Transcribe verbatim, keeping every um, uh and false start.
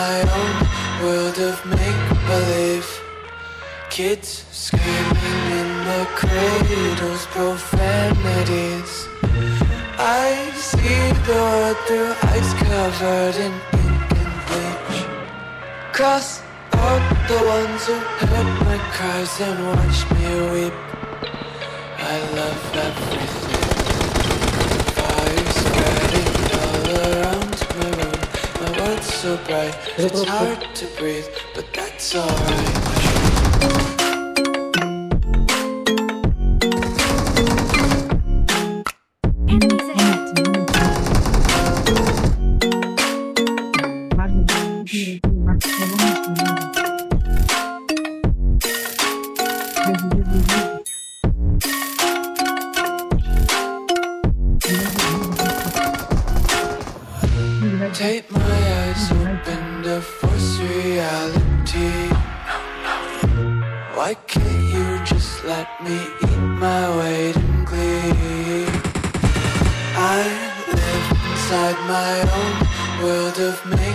my own world of make-believe. Kids screaming in the cradles, profanities. I see the world through ice covered in ink and bleach. Cross out the ones who heard my cries and watched me weep. I love everything. Fire spreading all around my room. My world's so bright, it's hard to breathe, but that's alright. Take my eyes open to force reality. Why can't you just let me eat my weight in glee? I live inside my own world of me.